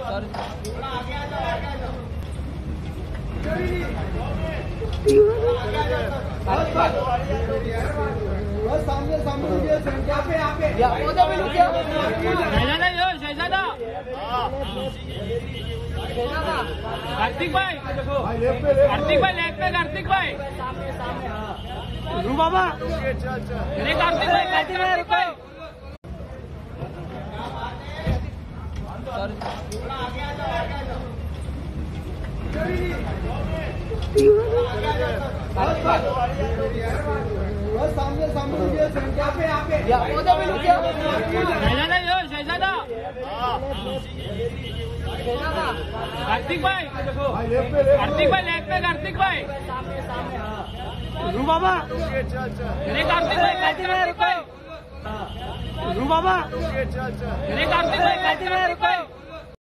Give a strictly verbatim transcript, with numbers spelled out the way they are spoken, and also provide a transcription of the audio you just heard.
सामने सामने कार्तिक भाई, कार्तिक भाई लेग पे, कार्तिक भाई बाबा, अरे कार्तिक भाई, कार्तिक भाई रुको। सामने सामने शहजादा, कार्तिक भाई, कार्तिक भाई लेग पे, कार्तिक भाई बाबा, अरे कार्तिक भाई, कार्तिक भाई रुको बाबा, अरे कार्तिक भाई, कार्तिक भाई रुको।